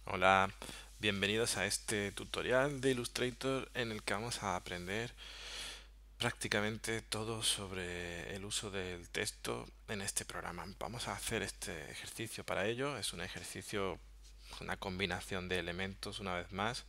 Hola, bienvenidos a este tutorial de Illustrator en el que vamos a aprender prácticamente todo sobre el uso del texto en este programa. Vamos a hacer este ejercicio para ello. Es un ejercicio, una combinación de elementos una vez más.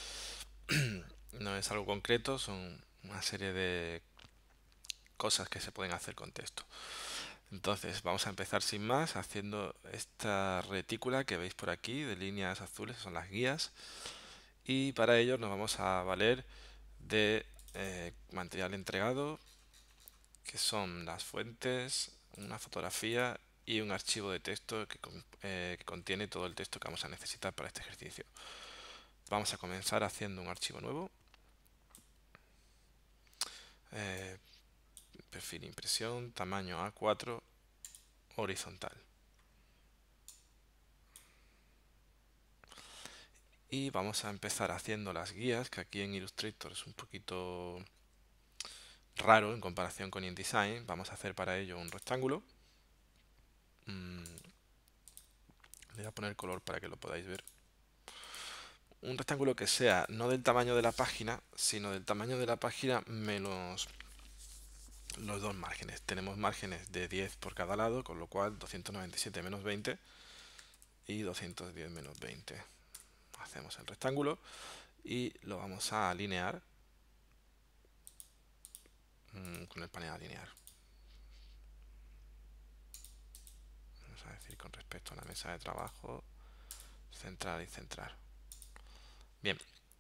No es algo concreto, son una serie de cosas que se pueden hacer con texto. Entonces vamos a empezar sin más haciendo esta retícula que veis por aquí de líneas azules, son las guías. Y para ello nos vamos a valer de material entregado, que son las fuentes, una fotografía y un archivo de texto que contiene todo el texto que vamos a necesitar para este ejercicio. Vamos a comenzar haciendo un archivo nuevo, eh, perfil impresión, tamaño A4, horizontal. Y vamos a empezar haciendo las guías, que aquí en Illustrator es un poquito raro en comparación con InDesign. Vamos a hacer para ello un rectángulo. Le voy a poner color para que lo podáis ver. Un rectángulo que sea no del tamaño de la página, sino del tamaño de la página menos los dos márgenes. Tenemos márgenes de 10 por cada lado, con lo cual 297 menos 20 y 210 menos 20. Hacemos el rectángulo y lo vamos a alinear con el panel alinear. Vamos a decir con respecto a la mesa de trabajo, centrar y centrar. Bien,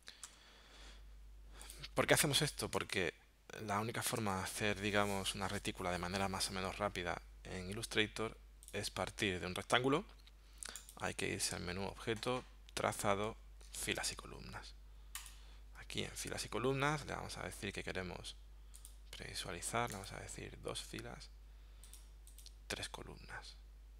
¿por qué hacemos esto? Porque la única forma de hacer, digamos, una retícula de manera más o menos rápida en Illustrator es partir de un rectángulo. Hay que irse al menú Objeto, Trazado, Filas y Columnas. Aquí en Filas y Columnas le vamos a decir que queremos previsualizar, le vamos a decir 2 filas, 3 columnas.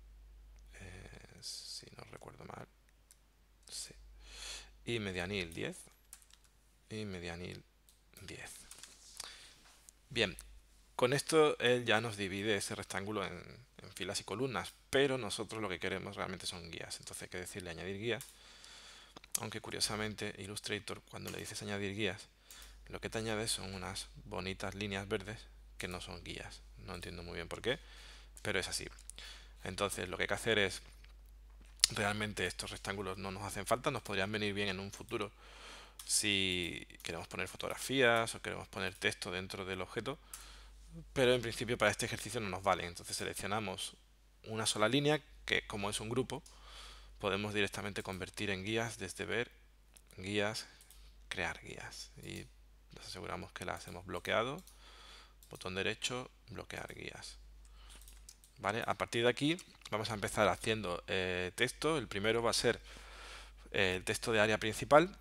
Si no recuerdo mal, sí. Y medianil 10 y medianil 10. Bien, con esto él ya nos divide ese rectángulo en filas y columnas, pero nosotros lo que queremos realmente son guías. Entonces hay que decirle añadir guías, aunque curiosamente Illustrator, cuando le dices añadir guías, lo que te añade son unas bonitas líneas verdes que no son guías. No entiendo muy bien por qué, pero es así. Entonces lo que hay que hacer es, realmente estos rectángulos no nos hacen falta, nos podrían venir bien en un futuro si queremos poner fotografías o queremos poner texto dentro del objeto, pero en principio para este ejercicio no nos valen. Entonces seleccionamos una sola línea que, como es un grupo, podemos directamente convertir en guías desde ver, guías, crear guías, y nos aseguramos que las hemos bloqueado. Botón derecho, bloquear guías. ¿Vale? A partir de aquí vamos a empezar haciendo texto. El primero va a ser el texto de área principal.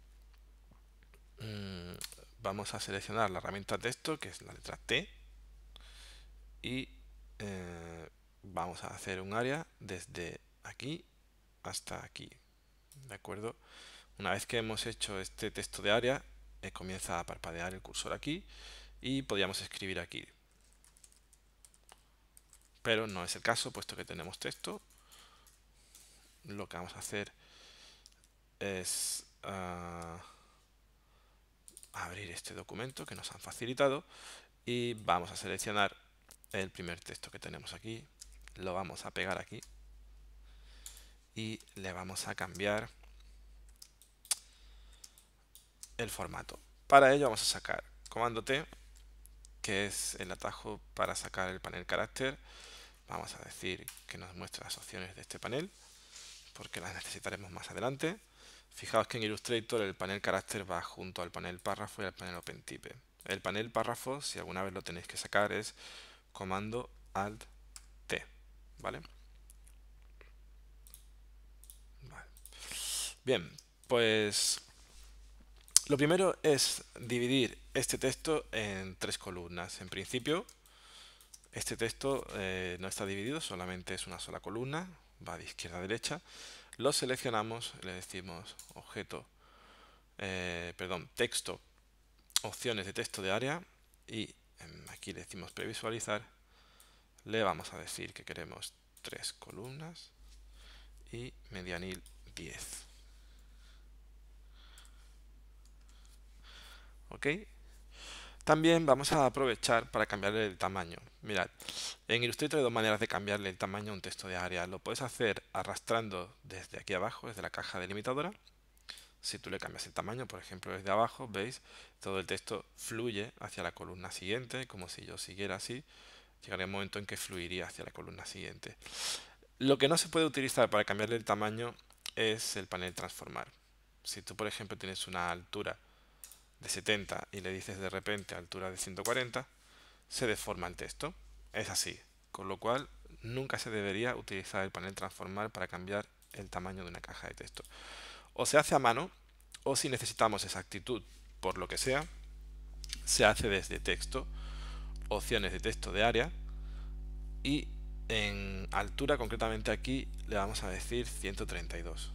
Vamos a seleccionar la herramienta texto, que es la letra T, y vamos a hacer un área desde aquí hasta aquí. ¿De acuerdo? Una vez que hemos hecho este texto de área, comienza a parpadear el cursor aquí y podríamos escribir aquí. Pero no es el caso, puesto que tenemos texto. Lo que vamos a hacer es abrir este documento que nos han facilitado y vamos a seleccionar el primer texto que tenemos aquí, lo vamos a pegar aquí y le vamos a cambiar el formato. Para ello vamos a sacar comando T, que es el atajo para sacar el panel carácter. Vamos a decir que nos muestra las opciones de este panel, porque las necesitaremos más adelante. Fijaos que en Illustrator el panel carácter va junto al panel párrafo y al panel OpenType. El panel párrafo, si alguna vez lo tenéis que sacar, es comando Alt T, ¿vale? Vale. Bien, pues lo primero es dividir este texto en 3 columnas. En principio, este texto no está dividido, solamente es una sola columna, va de izquierda a derecha. Lo seleccionamos, le decimos objeto, texto, opciones de texto de área y aquí le decimos previsualizar. Le vamos a decir que queremos 3 columnas y medianil 10. ¿ok? También vamos a aprovechar para cambiarle el tamaño. Mirad, en Illustrator hay dos maneras de cambiarle el tamaño a un texto de área. Lo puedes hacer arrastrando desde aquí abajo, desde la caja delimitadora. Si tú le cambias el tamaño, por ejemplo, desde abajo, veis, todo el texto fluye hacia la columna siguiente, como si yo siguiera así. Llegaría un momento en que fluiría hacia la columna siguiente. Lo que no se puede utilizar para cambiarle el tamaño es el panel transformar. Si tú, por ejemplo, tienes una altura de 70 y le dices de repente altura de 140, se deforma el texto. Es así. Con lo cual, nunca se debería utilizar el panel transformar para cambiar el tamaño de una caja de texto. O se hace a mano, o si necesitamos exactitud por lo que sea, se hace desde texto, opciones de texto de área, y en altura, concretamente aquí, le vamos a decir 132.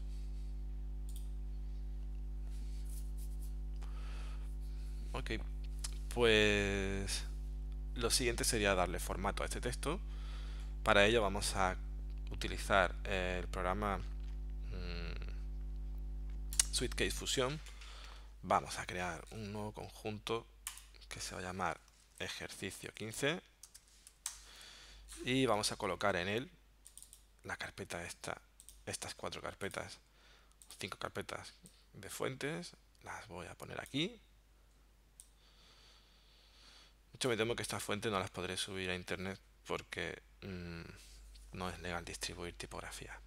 Ok, pues lo siguiente sería darle formato a este texto. Para ello vamos a utilizar el programa Suitcase Fusion. Vamos a crear un nuevo conjunto que se va a llamar ejercicio 15 y vamos a colocar en él la carpeta estas 4 carpetas, 5 carpetas de fuentes. Las voy a poner aquí. Mucho me temo que estas fuentes no las podré subir a internet porque no es legal distribuir tipografía.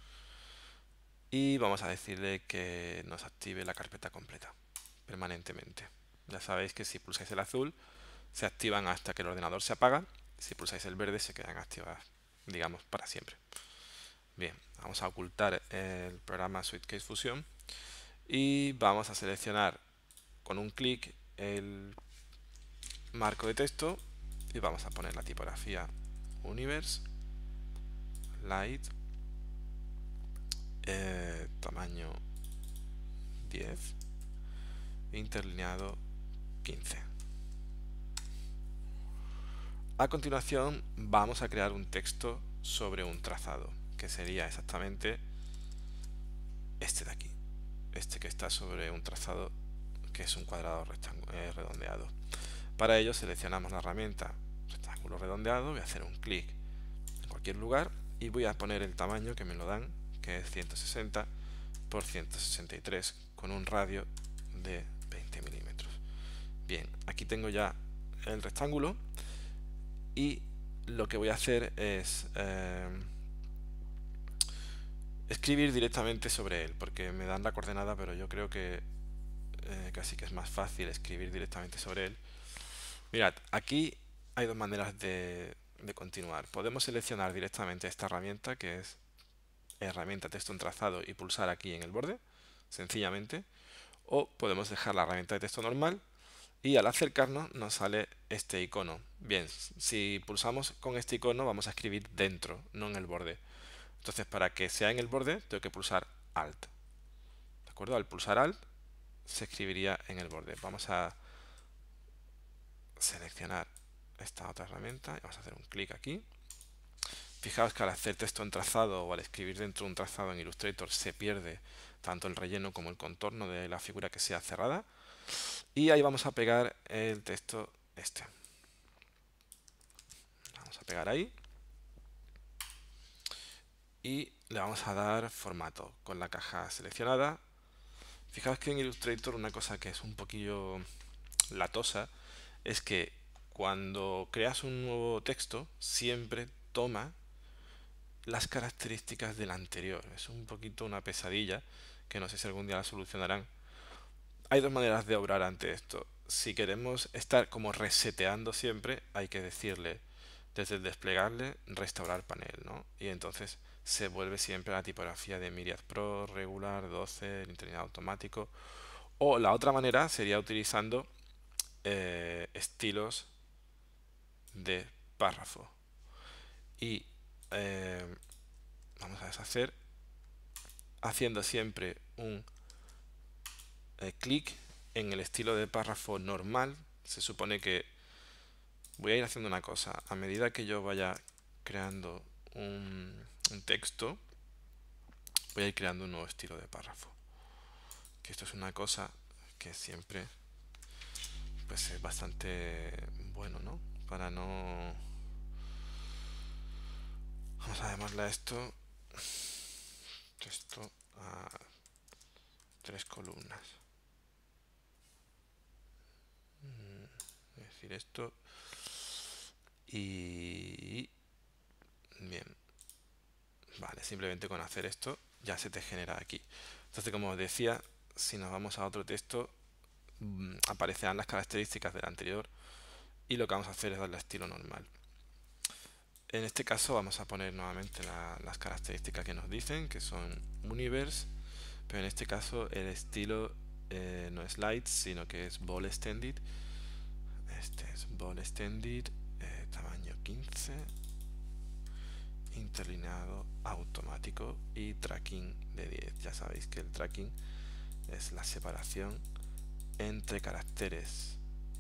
Y vamos a decirle que nos active la carpeta completa permanentemente. Ya sabéis que si pulsáis el azul se activan hasta que el ordenador se apaga. Si pulsáis el verde se quedan activadas, digamos, para siempre. Bien, vamos a ocultar el programa Suitcase Fusion y vamos a seleccionar con un clic el marco de texto y vamos a poner la tipografía Universe Light, tamaño 10, interlineado 15. A continuación vamos a crear un texto sobre un trazado, que sería exactamente este de aquí, este que está sobre un trazado que es un cuadrado redondeado. Para ello seleccionamos la herramienta rectángulo redondeado, voy a hacer un clic en cualquier lugar y voy a poner el tamaño que me lo dan, que es 160 por 163 con un radio de 20 milímetros. Bien, aquí tengo ya el rectángulo y lo que voy a hacer es escribir directamente sobre él, porque me dan la coordenada, pero yo creo que casi que es más fácil escribir directamente sobre él. Mirad, aquí hay dos maneras de continuar. Podemos seleccionar directamente esta herramienta, que es herramienta texto en trazado, y pulsar aquí en el borde, sencillamente. O podemos dejar la herramienta de texto normal y al acercarnos nos sale este icono. Bien, si pulsamos con este icono vamos a escribir dentro, no en el borde. Entonces, para que sea en el borde tengo que pulsar Alt. ¿De acuerdo? Al pulsar Alt se escribiría en el borde. Vamos a seleccionar esta otra herramienta y vamos a hacer un clic aquí. Fijaos que al hacer texto en trazado o al escribir dentro de un trazado en Illustrator se pierde tanto el relleno como el contorno de la figura que sea cerrada. Y ahí vamos a pegar el texto este. Vamos a pegar ahí. Y le vamos a dar formato con la caja seleccionada. Fijaos que en Illustrator una cosa que es un poquillo latosa es que cuando creas un nuevo texto siempre toma las características del anterior. Es un poquito una pesadilla que no sé si algún día la solucionarán. Hay dos maneras de obrar ante esto. Si queremos estar como reseteando siempre, hay que decirle desde el desplegable restaurar panel, ¿no? Y entonces se vuelve siempre a la tipografía de Myriad Pro, regular, 12, el interlineado automático. O la otra manera sería utilizando estilos de párrafo. Y vamos a deshacer haciendo siempre un clic en el estilo de párrafo normal. Se supone que voy a ir haciendo una cosa. A medida que yo vaya creando un texto, voy a ir creando un nuevo estilo de párrafo. Que esto es una cosa que siempre pues es bastante bueno, ¿no? Para no... Vamos a llamarle a esto texto a 3 columnas. Es decir, esto y... Bien. Vale, simplemente con hacer esto ya se te genera aquí. Entonces, como os decía, si nos vamos a otro texto, aparecerán las características del anterior y lo que vamos a hacer es darle estilo normal. En este caso vamos a poner nuevamente las características que nos dicen, que son universe, pero en este caso el estilo no es lights, sino que es ball extended. Este es ball extended, tamaño 15, interlineado automático y tracking de 10. Ya sabéis que el tracking es la separación entre caracteres.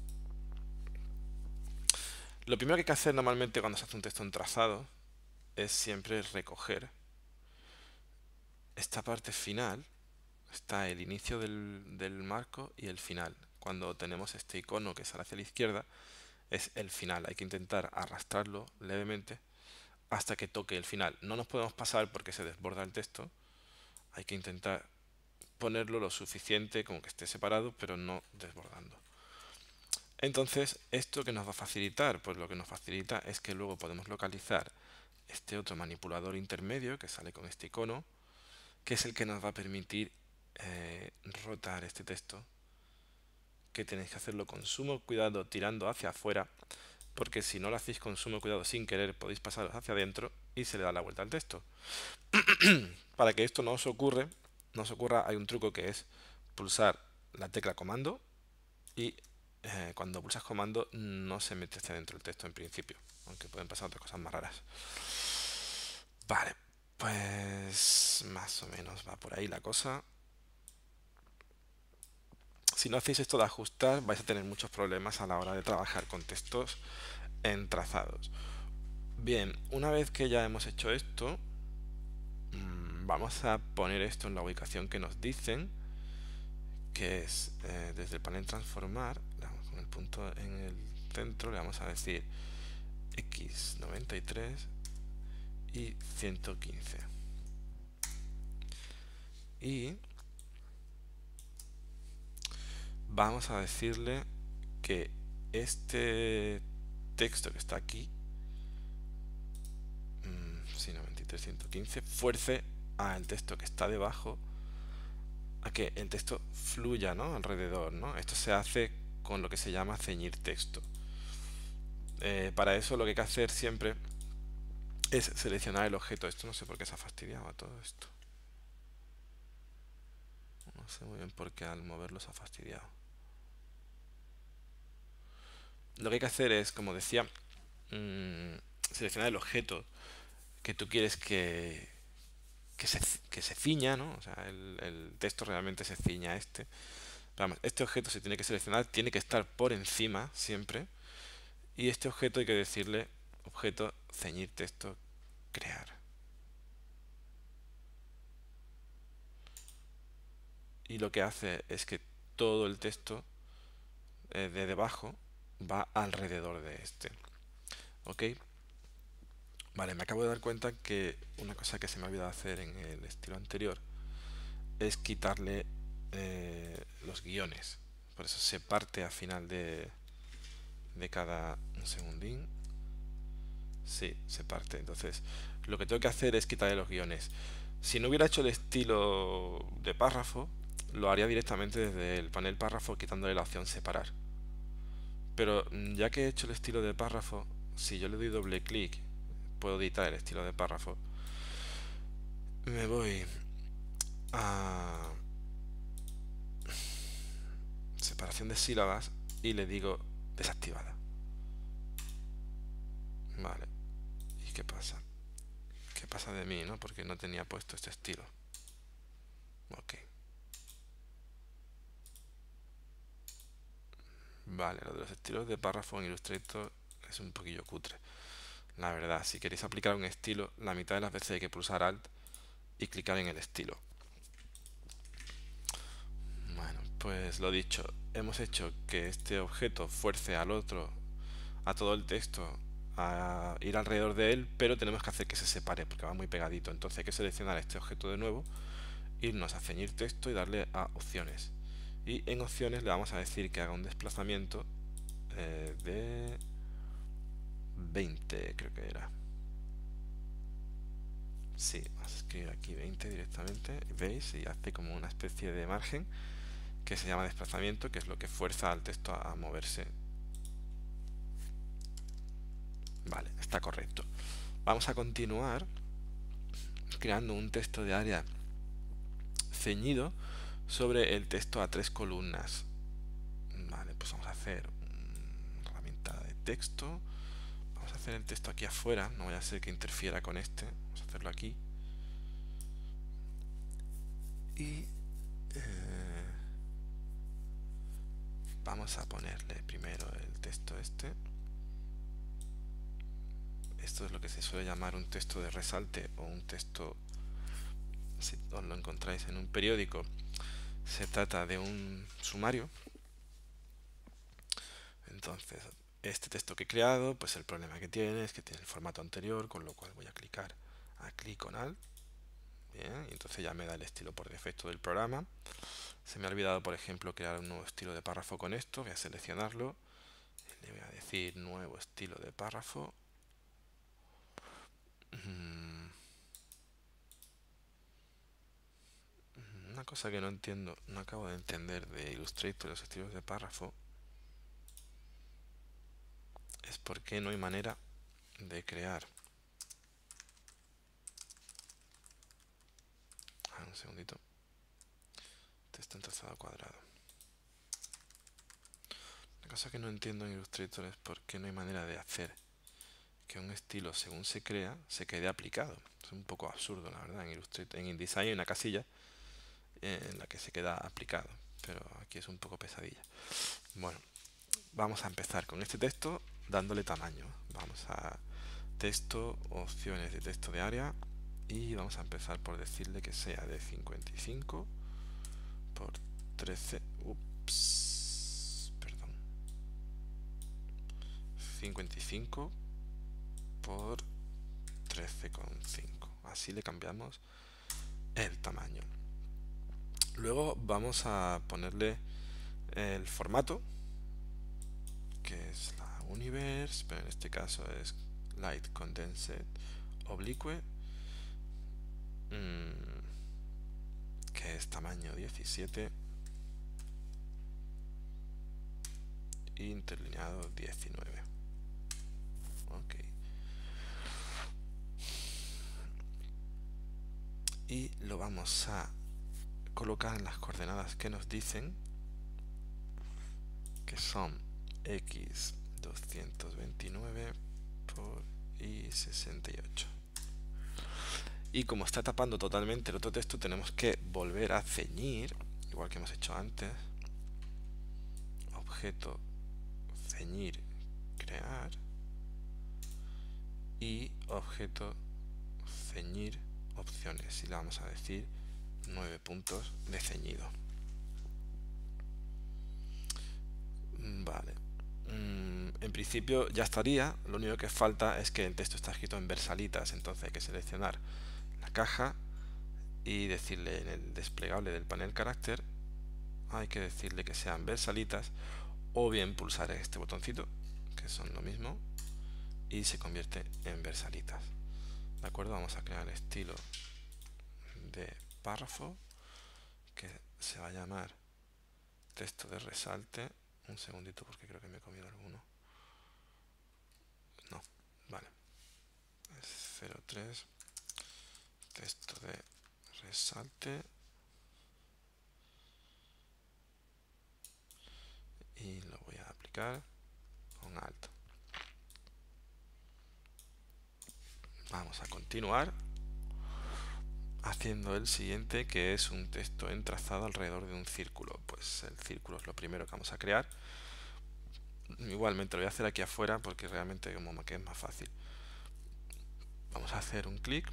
Lo primero que hay que hacer normalmente cuando se hace un texto en trazado es siempre recoger esta parte final. Está el inicio del marco y el final. Cuando tenemos este icono que sale hacia la izquierda, es el final. Hay que intentar arrastrarlo levemente hasta que toque el final. No nos podemos pasar porque se desborda el texto. Hay que intentar ponerlo lo suficiente como que esté separado, pero no desbordando. Entonces, ¿esto que nos va a facilitar? Pues lo que nos facilita es que luego podemos localizar este otro manipulador intermedio que sale con este icono, que es el que nos va a permitir rotar este texto, que tenéis que hacerlo con sumo cuidado tirando hacia afuera, porque si no lo hacéis con sumo cuidado sin querer podéis pasaros hacia adentro y se le da la vuelta al texto. Para que esto no os ocurra, hay un truco que es pulsar la tecla comando y cuando pulsas comando no se mete hacia dentro el texto en principio, aunque pueden pasar otras cosas más raras. Vale, pues más o menos va por ahí la cosa. Si no hacéis esto de ajustar, vais a tener muchos problemas a la hora de trabajar con textos en trazados. Bien, una vez que ya hemos hecho esto, vamos a poner esto en la ubicación que nos dicen, que es desde el panel transformar, con el punto en el centro, le vamos a decir x93 y 115. Y vamos a decirle que este texto que está aquí, 93, 115, fuerce al texto que está debajo a que el texto fluya, ¿no?, alrededor, ¿no? Esto se hace con lo que se llama ceñir texto. Para eso lo que hay que hacer siempre es seleccionar el objeto. Esto no sé por qué se ha fastidiado a todo esto. No sé muy bien por qué al moverlo se ha fastidiado. Lo que hay que hacer es, como decía, seleccionar el objeto que tú quieres que se ciña, ¿no? O sea, el texto realmente se ciña a este. Pero vamos, este objeto se tiene que seleccionar, tiene que estar por encima siempre. Y este objeto hay que decirle objeto ceñir texto crear. Y lo que hace es que todo el texto de debajo va alrededor de este. ¿Ok? Vale, me acabo de dar cuenta que una cosa que se me ha olvidado hacer en el estilo anterior es quitarle los guiones. Por eso se parte al final de cada... Un segundín. Sí, se parte. Entonces, lo que tengo que hacer es quitarle los guiones. Si no hubiera hecho el estilo de párrafo, lo haría directamente desde el panel párrafo quitándole la opción separar. Pero ya que he hecho el estilo de párrafo, si yo le doy doble clic, puedo editar el estilo de párrafo. Me voy a separación de sílabas y le digo desactivada. Vale. ¿Y qué pasa? ¿Qué pasa de mí, no? Porque no tenía puesto este estilo. Ok. Vale, lo de los estilos de párrafo en Illustrator es un poquillo cutre. La verdad, si queréis aplicar un estilo, la mitad de las veces hay que pulsar Alt y clicar en el estilo. Bueno, pues lo dicho, hemos hecho que este objeto fuerce al otro, a todo el texto, a ir alrededor de él, pero tenemos que hacer que se separe porque va muy pegadito. Entonces hay que seleccionar este objeto de nuevo, irnos a ceñir texto y darle a opciones. Y en opciones le vamos a decir que haga un desplazamiento de 20, creo que era. Sí, vamos a escribir aquí 20 directamente, ¿veis? Y hace como una especie de margen que se llama desplazamiento, que es lo que fuerza al texto a moverse. Vale, está correcto. Vamos a continuar creando un texto de área ceñido sobre el texto a 3 columnas. Vale, pues vamos a hacer una herramienta de texto. Vamos a hacer el texto aquí afuera, no vaya a ser que interfiera con este. Vamos a hacerlo aquí. Y vamos a ponerle primero el texto este. Esto es lo que se suele llamar un texto de resalte o un texto, si os lo encontráis en un periódico, se trata de un sumario. Entonces, este texto que he creado, pues el problema que tiene es que tiene el formato anterior, con lo cual voy a clicar aquí con Alt. Bien, y entonces ya me da el estilo por defecto del programa. Se me ha olvidado, por ejemplo, crear un nuevo estilo de párrafo con esto. Voy a seleccionarlo. Le voy a decir nuevo estilo de párrafo. Una cosa que no entiendo, no acabo de entender de Illustrator, los estilos de párrafo, es por qué no hay manera de crear. Un segundito. Texto en trazado cuadrado. La cosa que no entiendo en Illustrator es por qué no hay manera de hacer que un estilo, según se crea, se quede aplicado. Es un poco absurdo, la verdad. En Illustrator, en InDesign hay una casilla en la que se queda aplicado, pero aquí es un poco pesadilla. Bueno, vamos a empezar con este texto dándole tamaño. Vamos a texto, opciones de texto de área, y vamos a empezar por decirle que sea de 55 por 13, perdón, 55 por 13,5. Así le cambiamos el tamaño. Luego vamos a ponerle el formato, que es la Universe, pero en este caso es Light Condensed Oblique, que es tamaño 17, interlineado 19. Ok. Y lo vamos a colocar en las coordenadas que nos dicen, que son x 229 por y 68. Y como está tapando totalmente el otro texto, tenemos que volver a ceñir, igual que hemos hecho antes. Objeto, ceñir, crear. Y objeto, ceñir, opciones. Y le vamos a decir 9 puntos de ceñido. Vale. En principio ya estaría. Lo único que falta es que el texto está escrito en versalitas. Entonces hay que seleccionar la caja y decirle en el desplegable del panel carácter, hay que decirle que sean versalitas, o bien pulsar este botoncito, que son lo mismo, y se convierte en versalitas. De acuerdo, vamos a crear el estilo de párrafo, que se va a llamar texto de resalte. Un segundito porque creo que me he comido alguno. No, vale. Es 03, texto de resalte. Y lo voy a aplicar con Alt. Vamos a continuar haciendo el siguiente, que es un texto entrazado alrededor de un círculo. Pues el círculo es lo primero que vamos a crear. Igualmente lo voy a hacer aquí afuera porque realmente como que es más fácil. Vamos a hacer un clic.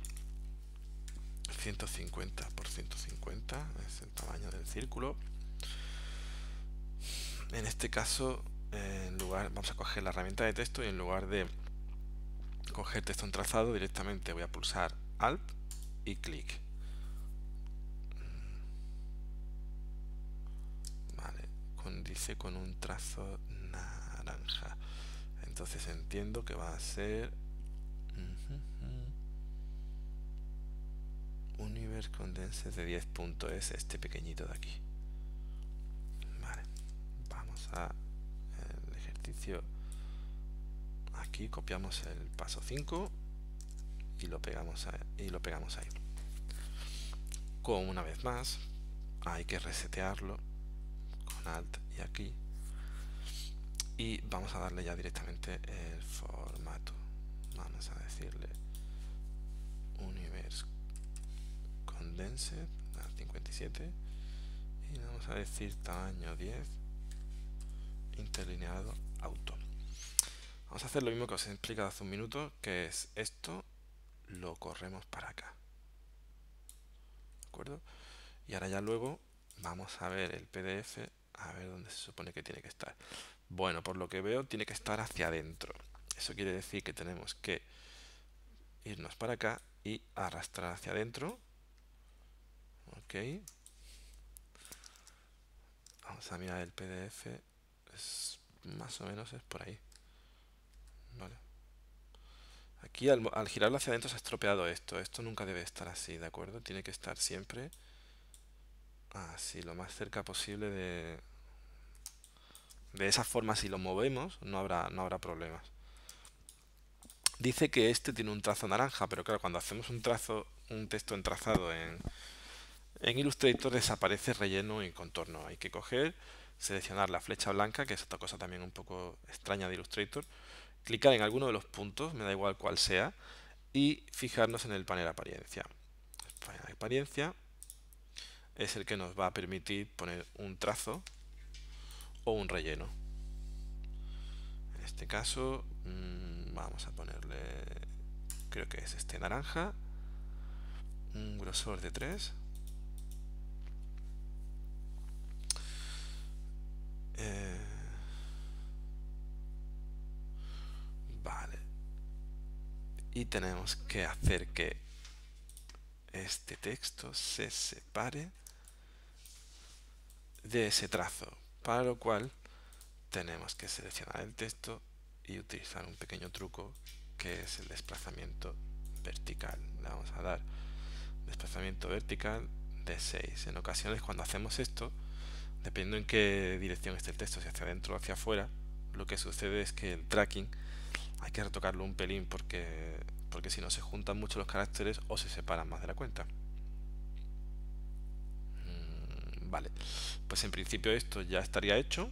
150 por 150 es el tamaño del círculo. En este caso, vamos a coger la herramienta de texto y en lugar de coger texto en trazado, directamente voy a pulsar Alt y clic. Vale, dice con un trazo naranja. Entonces entiendo que va a ser Universe Condensed de 10 puntos, es este pequeñito de aquí. Vale, vamos a el ejercicio. Aquí copiamos el paso 5 y lo pegamos ahí. Como una vez más, hay que resetearlo con Alt y aquí. Y vamos a darle ya directamente el formato. Vamos a decirle Universe Condensed a 57 y vamos a decir tamaño 10 interlineado auto. Vamos a hacer lo mismo que os he explicado hace un minuto, que es esto, lo corremos para acá. ¿De acuerdo? Y ahora ya luego vamos a ver el PDF, a ver dónde se supone que tiene que estar. Bueno, por lo que veo tiene que estar hacia adentro. Eso quiere decir que tenemos que irnos para acá y arrastrar hacia adentro. Ok. Vamos a mirar el PDF. Más o menos es por ahí. Vale. Aquí al girarlo hacia adentro se ha estropeado esto. Esto nunca debe estar así, ¿de acuerdo? Tiene que estar siempre así, lo más cerca posible de esa forma. Si lo movemos no habrá problemas. Dice que este tiene un trazo naranja, pero claro, cuando hacemos un texto entrazado en Illustrator desaparece relleno y contorno. Hay que coger, seleccionar la flecha blanca, que es otra cosa también un poco extraña de Illustrator, clicar en alguno de los puntos, me da igual cuál sea, y fijarnos en el panel apariencia. El panel apariencia es el que nos va a permitir poner un trazo o un relleno. En este caso vamos a ponerle, creo que es este naranja, un grosor de 3. Vale. Y tenemos que hacer que este texto se separe de ese trazo, para lo cual tenemos que seleccionar el texto y utilizar un pequeño truco que es el desplazamiento vertical. Le vamos a dar desplazamiento vertical de 6. En ocasiones cuando hacemos esto, dependiendo en qué dirección esté el texto, si hacia adentro o hacia afuera, lo que sucede es que el tracking hay que retocarlo un pelín porque si no se juntan mucho los caracteres o se separan más de la cuenta. Vale, pues en principio esto ya estaría hecho.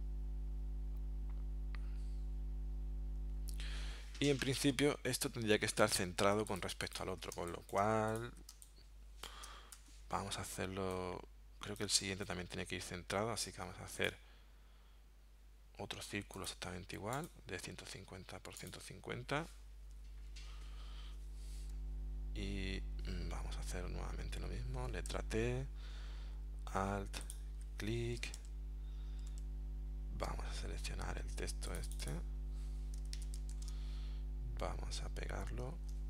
Y en principio esto tendría que estar centrado con respecto al otro, con lo cual vamos a hacerlo. Creo que el siguiente también tiene que ir centrado, así que vamos a hacer otro círculo exactamente igual, de 150 por 150. Y vamos a hacer nuevamente lo mismo, letra T, Alt, clic. Vamos a seleccionar el texto este. Vamos a pegarlo.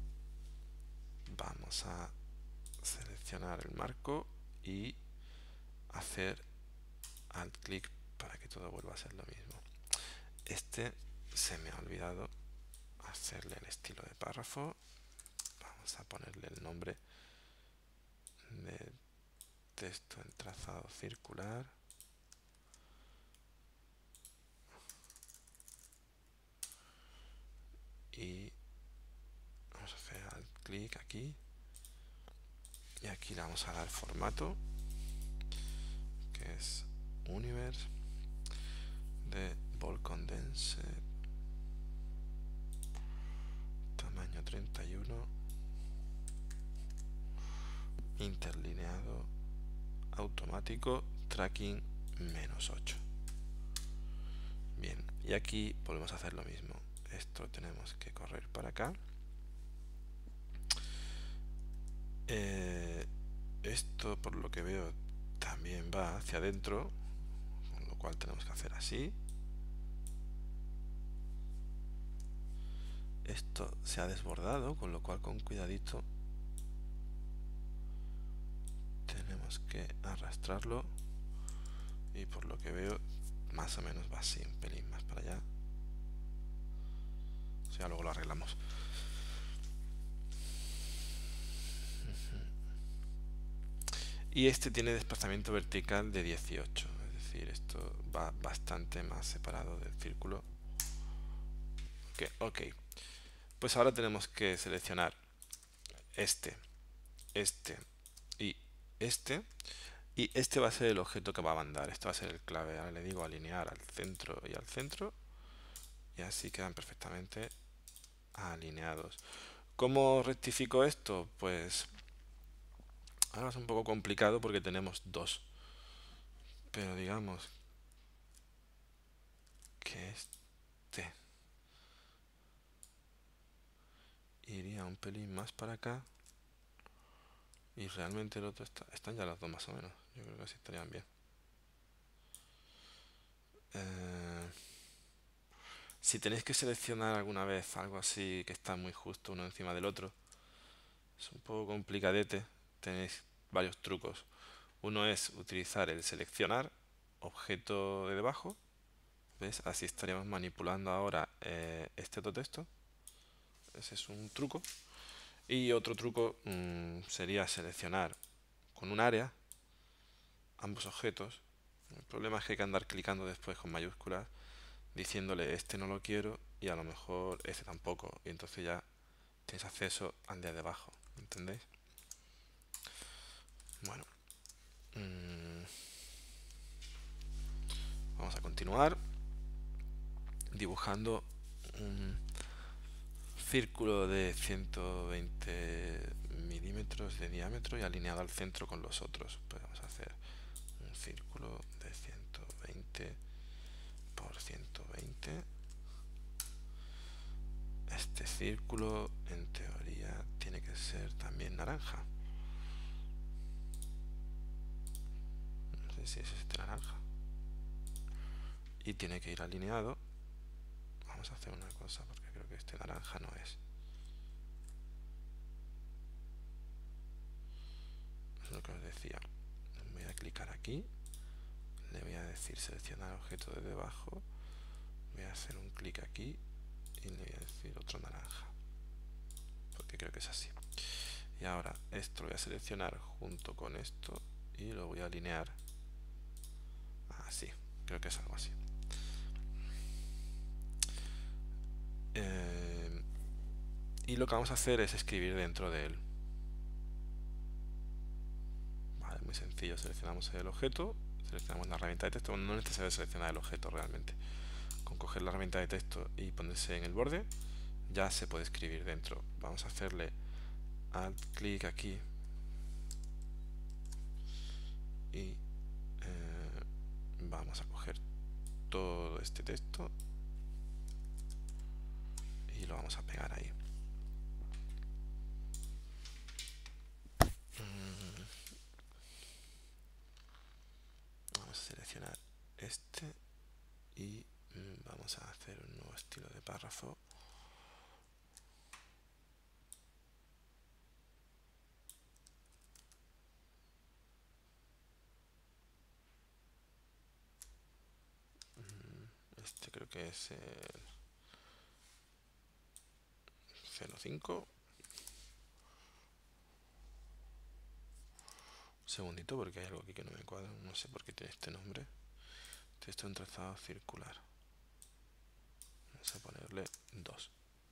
Vamos a seleccionar el marco y hacer alt clic para que todo vuelva a ser lo mismo. Este se me ha olvidado hacerle el estilo de párrafo. Vamos a ponerle el nombre de texto en trazado circular. Y vamos a hacer alt clic aquí. Y aquí le vamos a dar formato, que es Universe de Ball Condensed, tamaño 31, interlineado automático, tracking -8. Bien, y aquí volvemos a hacer lo mismo. Esto tenemos que correr para acá. Esto por lo que veo también va hacia adentro, con lo lo cual tenemos que hacer así. Esto se ha desbordado, con lo cual con cuidadito tenemos que arrastrarlo, y por lo que veo más o menos va así, un pelín más para allá. O sea, luego lo arreglamos. Y este tiene desplazamiento vertical de 18, es decir, esto va bastante más separado del círculo. Ok, pues ahora tenemos que seleccionar este y este. Y este va a ser el objeto que va a mandar. Este va a ser el clave. Ahora le digo alinear al centro y al centro. Y así quedan perfectamente alineados. ¿Cómo rectifico esto? Pues ahora es un poco complicado porque tenemos dos. Pero digamos que este iría un pelín más para acá. Y realmente el otro están ya los dos más o menos. Yo creo que así estarían bien. Si tenéis que seleccionar alguna vez algo así que está muy justo uno encima del otro, es un poco complicadete. Tenéis varios trucos. Uno es utilizar el seleccionar objeto de debajo. ¿Ves? Así estaríamos manipulando ahora este otro texto. Ese es un truco. Y otro truco sería seleccionar con un área ambos objetos. El problema es que hay que andar clicando después con mayúsculas diciéndole este no lo quiero y a lo mejor este tampoco. Y entonces ya tienes acceso al de abajo. ¿Entendéis? Bueno. Vamos a continuar dibujando un círculo de 120 milímetros de diámetro y alineado al centro con los otros. Pues vamos a hacer un círculo de 120 por 120. Este círculo en teoría tiene que ser también naranja. No sé si es este naranja. Y tiene que ir alineado. Vamos a hacer una cosa porque creo que este naranja no es. Es lo que os decía. Voy a clicar aquí. Le voy a decir seleccionar objeto de debajo. Voy a hacer un clic aquí y le voy a decir otro naranja. Porque creo que es así. Y ahora esto lo voy a seleccionar junto con esto y lo voy a alinear así. Creo que es algo así. Y lo que vamos a hacer es escribir dentro de él. Vale, muy sencillo. Seleccionamos el objeto, seleccionamos la herramienta de texto. No es necesario seleccionar el objeto realmente. Con coger la herramienta de texto y ponerse en el borde, ya se puede escribir dentro. Vamos a hacerle alt clic aquí y vamos a coger todo este texto y lo vamos a pegar ahí. Vamos a seleccionar este y vamos a hacer un nuevo estilo de párrafo. Este creo que es el 05. Un segundito porque hay algo aquí que no me cuadra. No sé por qué tiene este nombre. Texto en trazado circular. Vamos a ponerle 2.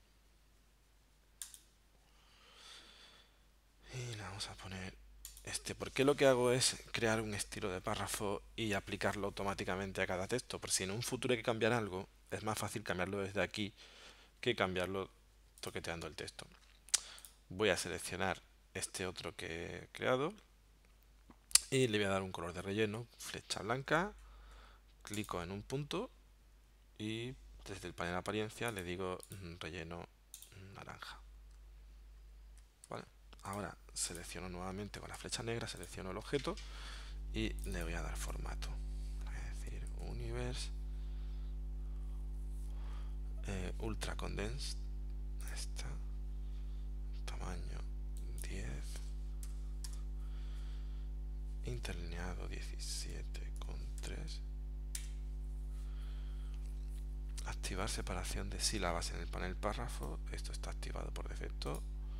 Y le vamos a poner este. Porque lo que hago es crear un estilo de párrafo y aplicarlo automáticamente a cada texto. Por si en un futuro hay que cambiar algo, es más fácil cambiarlo desde aquí que cambiarlo toqueteando el texto. Voy a seleccionar este otro que he creado y le voy a dar un color de relleno, flecha blanca, clico en un punto y desde el panel de apariencia le digo relleno naranja. ¿Vale? Ahora selecciono nuevamente con la flecha negra, selecciono el objeto y le voy a dar formato. Voy a decir universe ultra condensed, esta, tamaño 10, interlineado 17,3, activar separación de sílabas en el panel párrafo, esto está activado por defecto.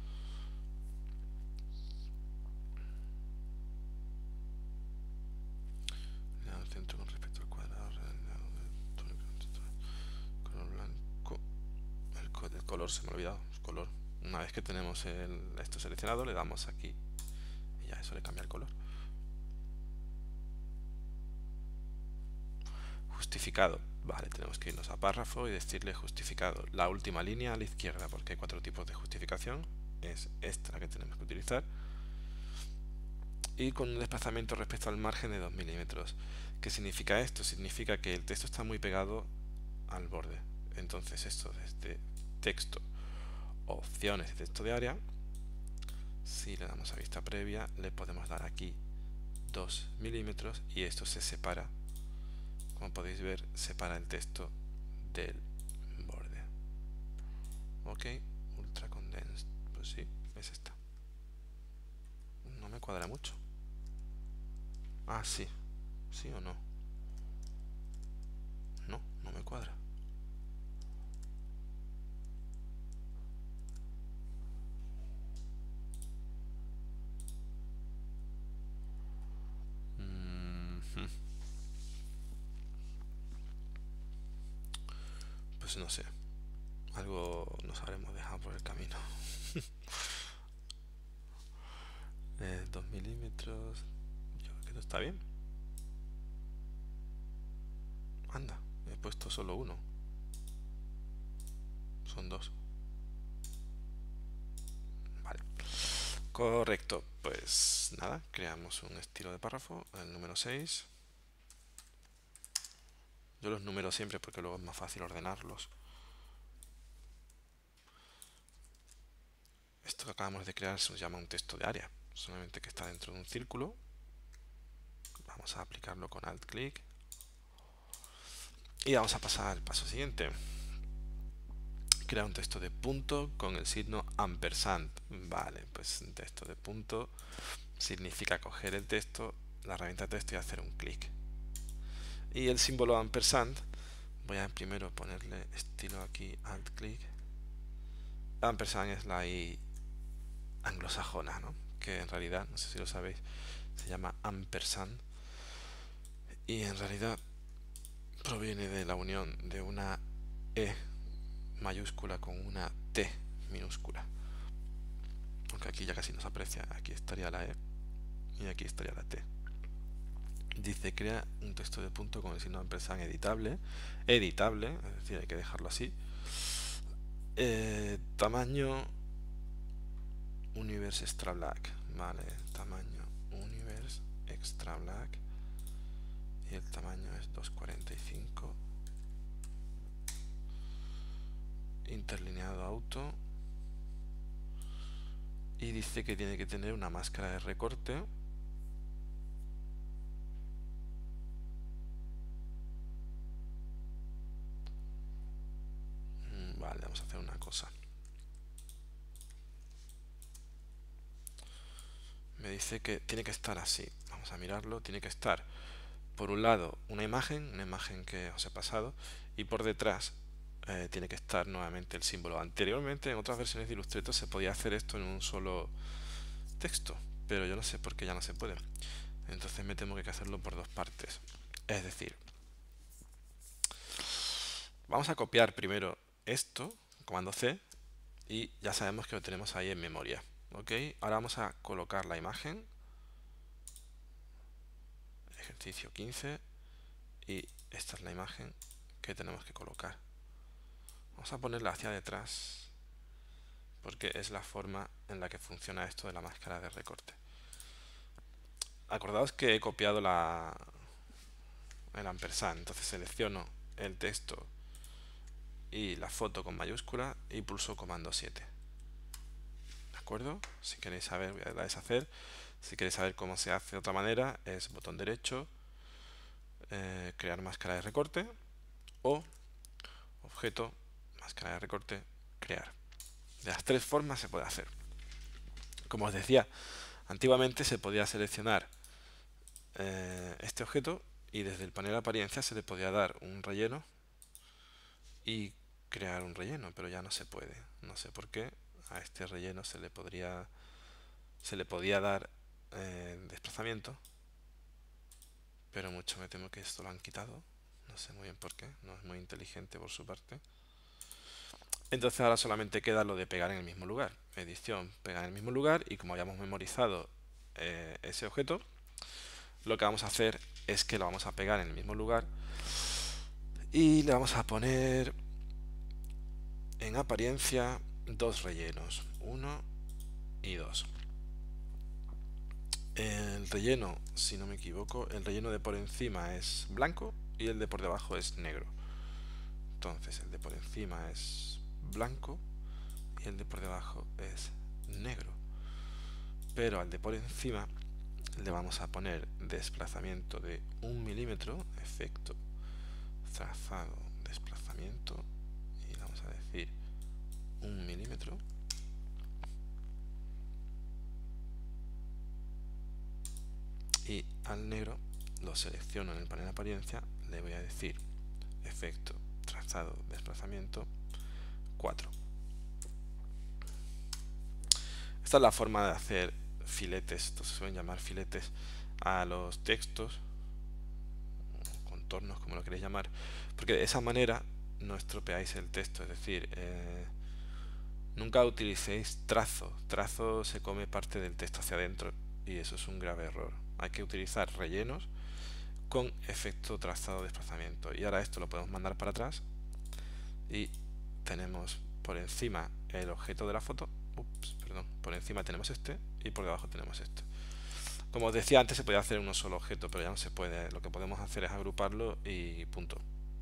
Centro con respecto al cuadrado, color blanco, el color se me ha olvidado, el color. Una vez que tenemos esto seleccionado, le damos aquí y ya eso le cambia el color. Justificado, vale, tenemos que irnos a párrafo y decirle justificado, la última línea a la izquierda, porque hay 4 tipos de justificación, es esta la que tenemos que utilizar, y con un desplazamiento respecto al margen de 2 milímetros. ¿Qué significa esto? Significa que el texto está muy pegado al borde, entonces esto desde texto, opciones de texto de área, si le damos a vista previa, le podemos dar aquí 2 milímetros y esto se separa. Como podéis ver, separa el texto del borde. Ok, ultra condensed. Pues sí, es esta. No me cuadra mucho. Ah, sí. ¿Sí o no? No, no me cuadra. Pues no sé. Algo nos habremos dejado por el camino. 2 milímetros. Yo creo que no está bien. Anda, he puesto solo uno. Son 2. Vale. Correcto. Pues nada, creamos un estilo de párrafo, el número 6. Yo los numero siempre porque luego es más fácil ordenarlos. Esto que acabamos de crear se llama un texto de área, solamente que está dentro de un círculo. Vamos a aplicarlo con alt clic y vamos a pasar al paso siguiente. Crea un texto de punto con el signo ampersand. Vale, pues un texto de punto significa coger el texto, la herramienta texto y hacer un clic. Y el símbolo ampersand, voy a primero ponerle estilo aquí, alt clic. Ampersand es la I anglosajona, ¿no? Que en realidad, no sé si lo sabéis, se llama ampersand y en realidad proviene de la unión de una E mayúscula con una T minúscula, aunque aquí ya casi no se aprecia, aquí estaría la E y aquí estaría la T. Dice crea un texto de punto con el signo ampersand editable, es decir, hay que dejarlo así. Tamaño universe extra black, vale, tamaño universe extra black y el tamaño es 245, interlineado auto, y dice que tiene que tener una máscara de recorte. Vale, vamos a hacer una cosa. Me dice que tiene que estar así. Vamos a mirarlo. Tiene que estar, por un lado, una imagen que os he pasado, y por detrás tiene que estar nuevamente el símbolo. Anteriormente, en otras versiones de Illustrator, se podía hacer esto en un solo texto, pero yo no sé por qué ya no se puede. Entonces me temo que hay que hacerlo por dos partes. Es decir, vamos a copiar primero esto, comando C, y ya sabemos que lo tenemos ahí en memoria. Ok, ahora vamos a colocar la imagen, ejercicio 15, y esta es la imagen que tenemos que colocar. Vamos a ponerla hacia detrás porque es la forma en la que funciona esto de la máscara de recorte. Acordaos que he copiado el ampersand, entonces selecciono el texto y la foto con mayúscula y pulso comando 7. ¿De acuerdo? Si queréis saber, voy a deshacer. Si queréis saber cómo se hace de otra manera, es botón derecho, crear máscara de recorte o objeto, máscara de recorte, crear. De las tres formas se puede hacer. Como os decía, antiguamente se podía seleccionar este objeto y desde el panel de apariencia se le podía dar un relleno y crear un relleno, pero ya no se puede. No sé por qué. A este relleno se le podía dar desplazamiento, pero mucho me temo que esto lo han quitado. No sé muy bien por qué. No es muy inteligente por su parte. Entonces ahora solamente queda lo de pegar en el mismo lugar. Edición, pegar en el mismo lugar, y como habíamos memorizado ese objeto, lo que vamos a hacer es que lo vamos a pegar en el mismo lugar y le vamos a poner en apariencia dos rellenos, uno y dos. El relleno, si no me equivoco, el relleno de por encima es blanco y el de por debajo es negro. Entonces el de por encima es blanco y el de por debajo es negro. Pero al de por encima le vamos a poner desplazamiento de 1 milímetro, efecto trazado, desplazamiento, y vamos a decir 1 milímetro. Y al negro lo selecciono en el panel de apariencia, le voy a decir efecto trazado, desplazamiento 4. Esta es la forma de hacer filetes, estos se suelen llamar filetes a los textos, contornos, como lo queréis llamar, porque de esa manera no estropeáis el texto. Es decir, nunca utilicéis trazo. Trazo se come parte del texto hacia adentro y eso es un grave error. Hay que utilizar rellenos con efecto trazado desplazamiento. Y ahora esto lo podemos mandar para atrás y tenemos por encima el objeto de la foto. Ups, perdón. Por encima tenemos este y por debajo tenemos este. Como os decía antes, se podía hacer uno solo objeto, pero ya no se puede. Lo que podemos hacer es agruparlo y punto.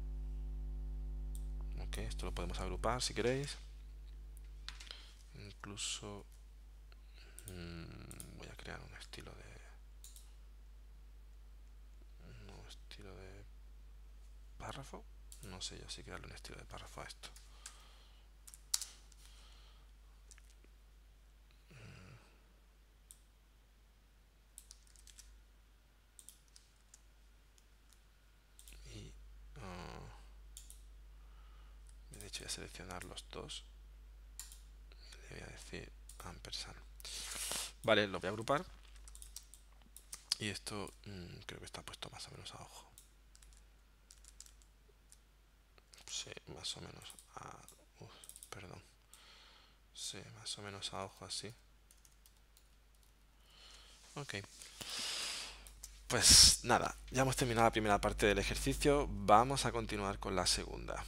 Ok, esto lo podemos agrupar si queréis. Incluso voy a crear un estilo de párrafo. No sé yo si crearle un estilo de párrafo a esto. Y de hecho voy a seleccionar los dos. Le voy a decir ampersand. Vale, lo voy a agrupar. Y esto creo que está puesto más o menos a ojo. Sí, más o menos a... perdón. Sí, más o menos a ojo así. Ok. Pues nada, ya hemos terminado la primera parte del ejercicio. Vamos a continuar con la segunda.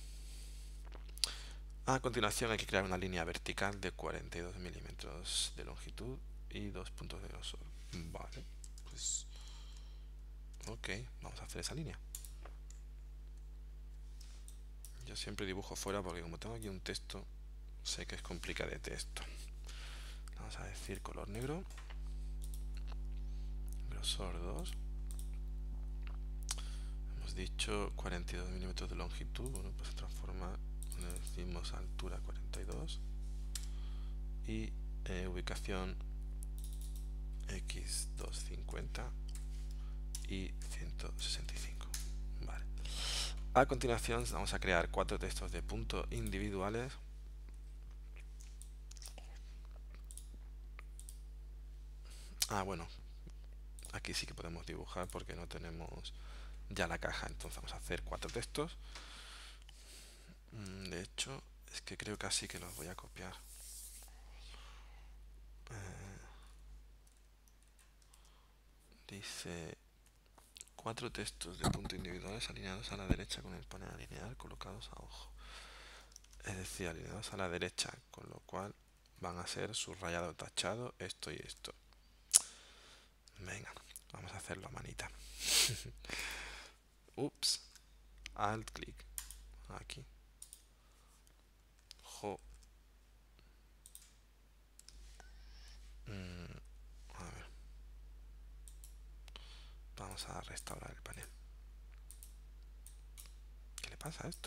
A continuación hay que crear una línea vertical de 42 milímetros de longitud y 2 puntos de grosor. Vale, pues ok, vamos a hacer esa línea. Yo siempre dibujo fuera porque como tengo aquí un texto, sé que es complicadete esto. Vamos a decir color negro, grosor 2. Hemos dicho 42 milímetros de longitud. Bueno, pues de otra forma le decimos altura 42 y ubicación x250 y 165. Vale. A continuación vamos a crear 4 textos de punto individuales. Bueno, aquí sí que podemos dibujar porque no tenemos ya la caja, entonces vamos a hacer 4 textos. De hecho, es que creo casi que los voy a copiar. Dice 4 textos de punto individuales alineados a la derecha con el panel alinear colocados a ojo. Es decir, alineados a la derecha, con lo cual van a ser subrayado, tachado, esto y esto. Venga, vamos a hacerlo a manita. Ups, alt clic aquí. Jo. A ver. Vamos a restaurar el panel. pasa esto?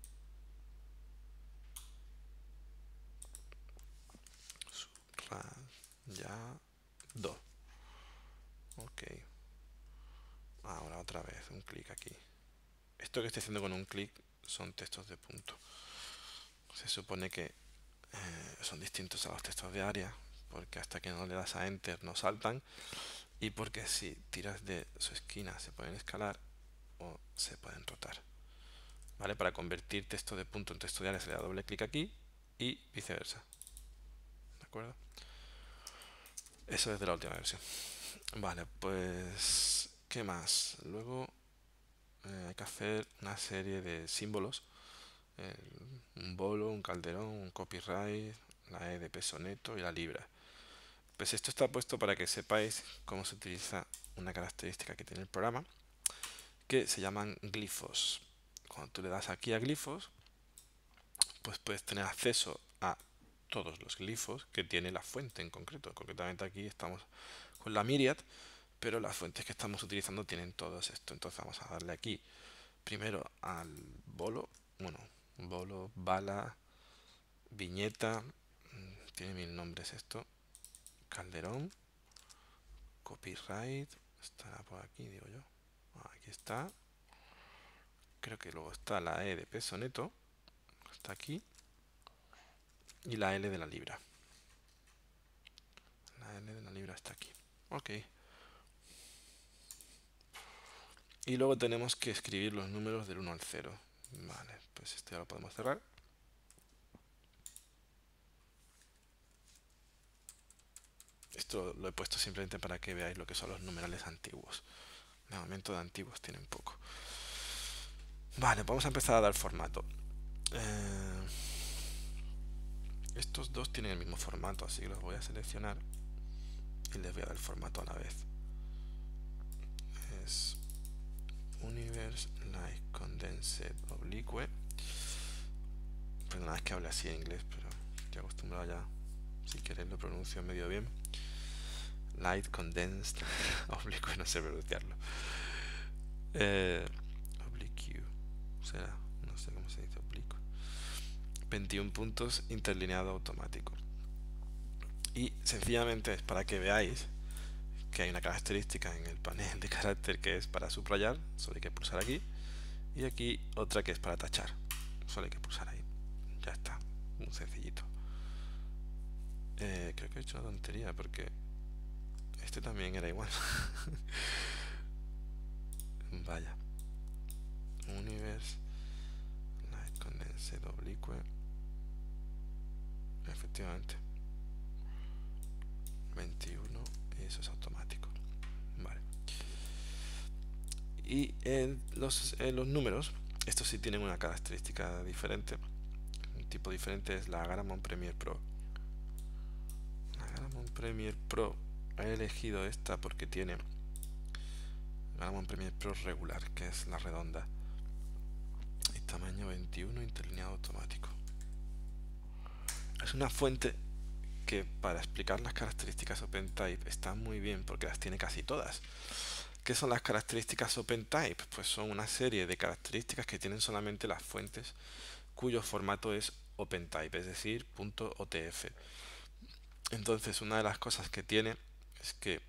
Subrayado. Ok. Ahora otra vez, un clic aquí. Esto que estoy haciendo con un clic son textos de punto. Se supone que son distintos a los textos de área, porque hasta que no le das a Enter no saltan, y porque si tiras de su esquina se pueden escalar o se pueden rotar. ¿Vale? Para convertir texto de punto en texto de área se le da doble clic aquí y viceversa. ¿De acuerdo? Eso es de la última versión. Vale, pues ¿qué más? Luego hay que hacer una serie de símbolos. Un bolo, un calderón, un copyright, la E de peso neto y la libra. Pues esto está puesto para que sepáis cómo se utiliza una característica que tiene el programa, que se llaman glifos. Cuando tú le das aquí a glifos, pues puedes tener acceso a todos los glifos que tiene la fuente en concreto. Concretamente aquí estamos con la Myriad, pero las fuentes que estamos utilizando tienen todo esto. Entonces vamos a darle aquí primero al bolo, bueno, bolo, bala, viñeta, tiene 1000 nombres esto, calderón, copyright, estará por aquí, digo yo. Aquí está. Creo que luego está la E de peso neto, está aquí, y la L de la libra. La L de la libra está aquí. Ok. Y luego tenemos que escribir los números del 1 al 0. Vale, pues este ya lo podemos cerrar. Esto lo he puesto simplemente para que veáis lo que son los numerales antiguos. De momento de antiguos tienen poco. Vale, vamos a empezar a dar formato. Estos dos tienen el mismo formato, así que los voy a seleccionar y les voy a dar el formato a la vez. Es Universe Light Condensed Oblique. Perdonad que hable así en inglés, pero estoy acostumbrado ya. Si queréis lo pronuncio medio bien. Light Condensed Oblique, no sé pronunciarlo. Oblique será, no sé cómo se dice oblique. 21 puntos, interlineado automático. Y sencillamente es para que veáis que hay una característica en el panel de carácter que es para subrayar, solo hay que pulsar aquí, y aquí otra que es para tachar, solo hay que pulsar ahí. Ya está, muy sencillito. Creo que he hecho una tontería porque este también era igual. Vaya. Universe Light Condensed Oblique. Efectivamente. 21 y eso es automático. Vale. Y los números, estos sí tienen una característica diferente. Un tipo diferente es la Garamond Premiere Pro. La Garamond Premiere Pro he elegido esta porque tiene Garamond Premiere Pro regular, que es la redonda, y tamaño 21 interlineado automático. Es una fuente que para explicar las características OpenType está muy bien porque las tiene casi todas. ¿Qué son las características OpenType? Pues son una serie de características que tienen solamente las fuentes cuyo formato es OpenType, es decir, .otf. Entonces, una de las cosas que tiene es que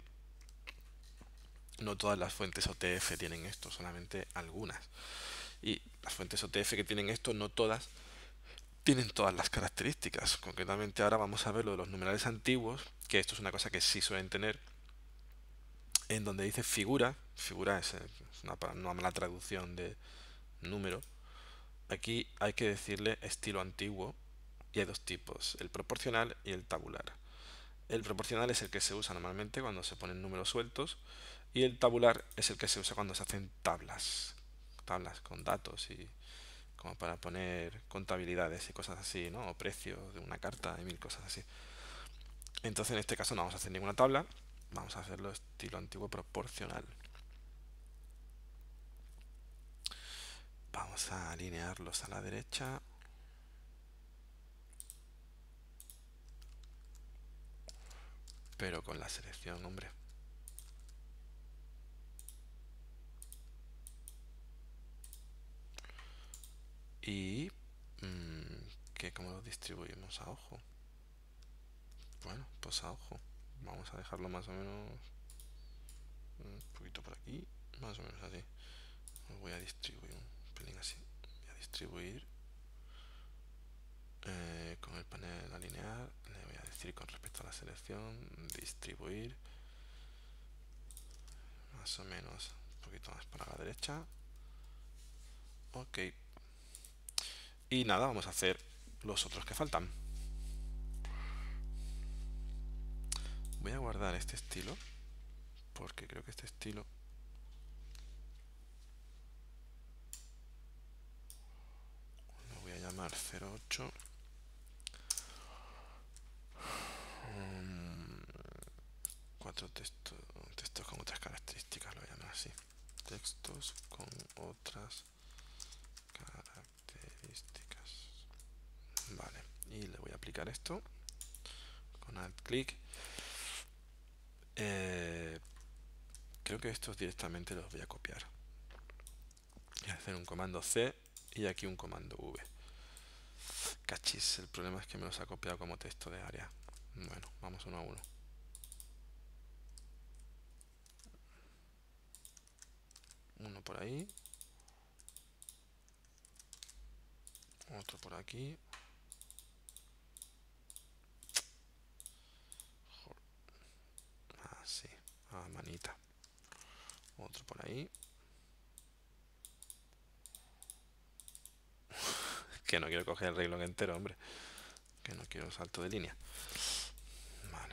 no todas las fuentes OTF tienen esto, solamente algunas. Y las fuentes OTF que tienen esto, no todas tienen todas las características. Concretamente ahora vamos a ver lo de los numerales antiguos, que esto es una cosa que sí suelen tener, en donde dice figura. Figura es una mala traducción de número. Aquí hay que decirle estilo antiguo y hay dos tipos, el proporcional y el tabular. El proporcional es el que se usa normalmente cuando se ponen números sueltos y el tabular es el que se usa cuando se hacen tablas con datos y como para poner contabilidades y cosas así, ¿no? O precios de una carta y 1000 cosas así. Entonces en este caso no vamos a hacer ninguna tabla, vamos a hacerlo estilo antiguo proporcional. Vamos a alinearlos a la derecha. Pero con la selección, hombre. Y que ¿cómo lo distribuimos a ojo? Bueno, pues a ojo. Vamos a dejarlo más o menos un poquito por aquí, más o menos así. Lo voy a distribuir un pelín así. Voy a distribuir con el panel alinear. Le voy a decir con respecto a la selección, distribuir más o menos un poquito más para la derecha. Ok. Y nada, vamos a hacer los otros que faltan. Voy a guardar este estilo porque creo que este estilo lo voy a llamar 08. Cuatro textos con otras características, lo voy a llamar así. Textos con otras características. Vale, y le voy a aplicar esto con alt clic. Creo que estos directamente los voy a copiar. Voy a hacer un comando C y aquí un comando V. Cachis, el problema es que me los ha copiado como texto de área. Bueno, vamos uno a uno. Uno por ahí. Otro por aquí. Ah, sí. Ah, manita. Otro por ahí. Que no quiero coger el renglón entero, hombre. Que no quiero salto de línea. Vale.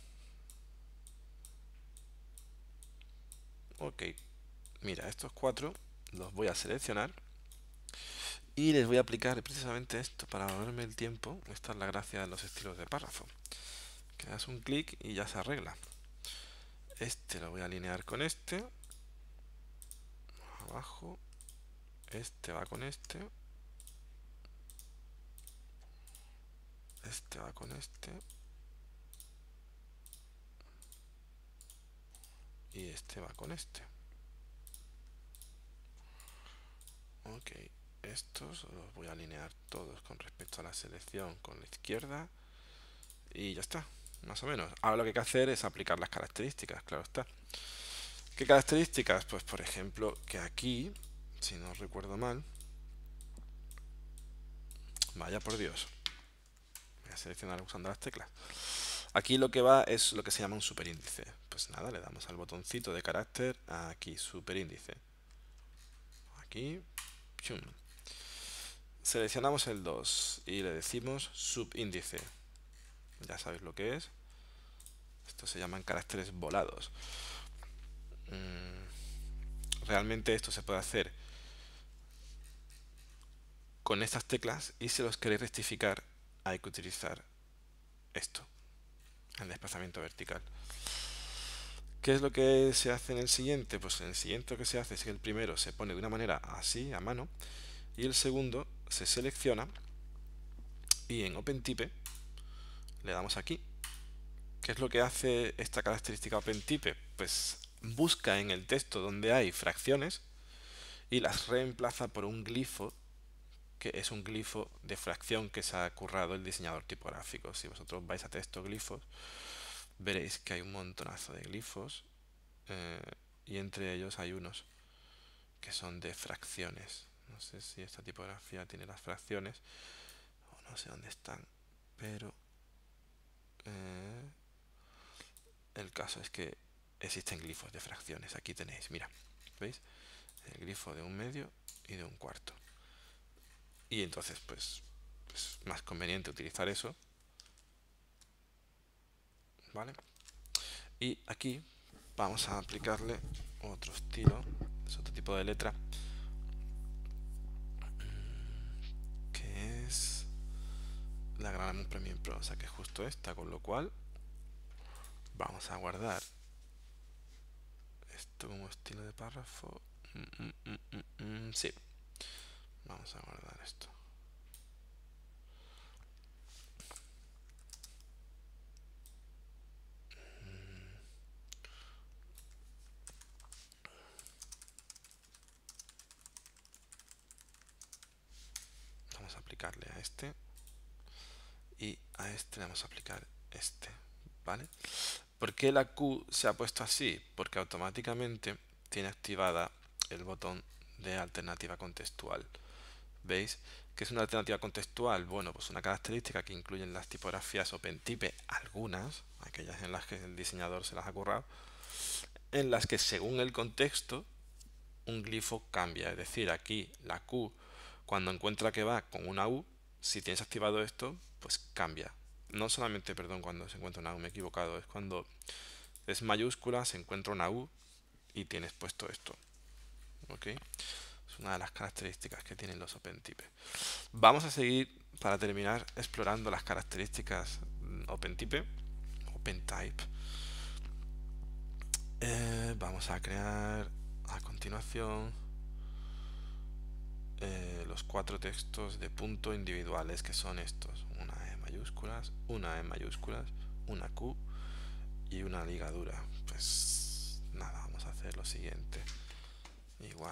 Ok. Mira, estos cuatro los voy a seleccionar y les voy a aplicar precisamente esto para ahorrarme el tiempo. Esta es la gracia de los estilos de párrafo. Que das un clic y ya se arregla. Este lo voy a alinear con este. Abajo. Este va con este. Este va con este. Y este va con este. Ok. Estos los voy a alinear todos con respecto a la selección con la izquierda. Y ya está. Más o menos. Ahora lo que hay que hacer es aplicar las características, claro está. ¿Qué características? Pues por ejemplo que aquí, si no recuerdo mal, vaya por Dios, voy a seleccionar usando las teclas. Aquí lo que va es lo que se llama un superíndice. Pues nada, le damos al botoncito de carácter, aquí, superíndice. Aquí, ¡pium! Seleccionamos el 2 y le decimos subíndice. Ya sabéis lo que es. Estos se llaman caracteres volados. Realmente esto se puede hacer con estas teclas y si los queréis rectificar hay que utilizar esto, el desplazamiento vertical. ¿Qué es lo que se hace en el siguiente? Pues en el siguiente lo que se hace es que el primero se pone de una manera así, a mano, y el segundo se selecciona y en OpenType le damos aquí. ¿Qué es lo que hace esta característica OpenType? Pues busca en el texto donde hay fracciones y las reemplaza por un glifo que es un glifo de fracción que se ha currado el diseñador tipográfico. Si vosotros vais a texto glifos, veréis que hay un montonazo de glifos y entre ellos hay unos que son de fracciones. No sé si esta tipografía tiene las fracciones o no sé dónde están, pero el caso es que existen glifos de fracciones. Aquí tenéis, mira, ¿veis? El glifo de un medio y de un cuarto. Y entonces, pues es más conveniente utilizar eso, ¿vale? Y aquí vamos a aplicarle otro estilo, es otro tipo de letra, que es la Gran Premium Pro, o sea que es justo esta, con lo cual vamos a guardar esto como estilo de párrafo. Sí, vamos a guardar esto. aplicarle a este y a este le vamos a aplicar este, ¿vale? ¿Por qué la Q se ha puesto así? Porque automáticamente tiene activada el botón de alternativa contextual. ¿Veis? ¿Qué es una alternativa contextual? Bueno, pues una característica que incluyen las tipografías OpenType, algunas, aquellas en las que el diseñador se las ha currado, en las que según el contexto un glifo cambia. Es decir, aquí la Q, cuando encuentra que va con una U, si tienes activado esto, pues cambia. No solamente, perdón, cuando se encuentra una U, me he equivocado, es cuando es mayúscula, se encuentra una U y tienes puesto esto. ¿Ok? Es una de las características que tienen los OpenType. Vamos a seguir, para terminar, explorando las características OpenType. Vamos a crear a continuación los 4 textos de punto individuales, que son estos: una E mayúsculas, una E mayúsculas, una Q y una ligadura. Pues nada, vamos a hacer lo siguiente. Igual.